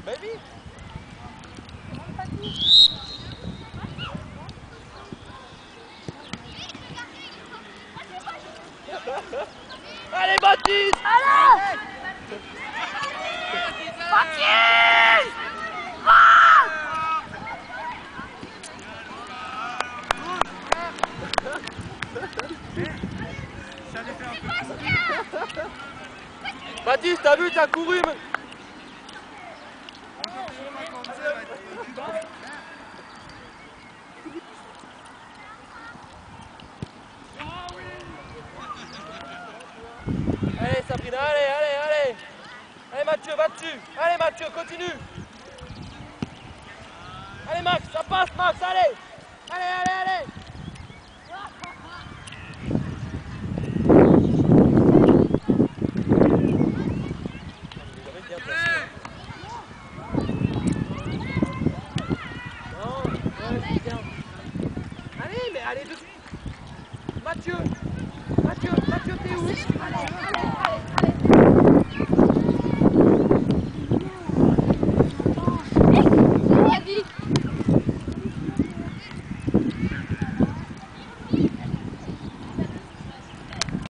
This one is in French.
Baby. Allez Baptiste! Allez! Baptiste! Baptiste, t'as vu, t'as couru. Allez Sabrina, allez. Allez Mathieu, va dessus. Allez Mathieu, continue. Allez Max, ça passe Max, allez. Allez. Allez, mais allez dessus. Mathieu, t'es où? Allez!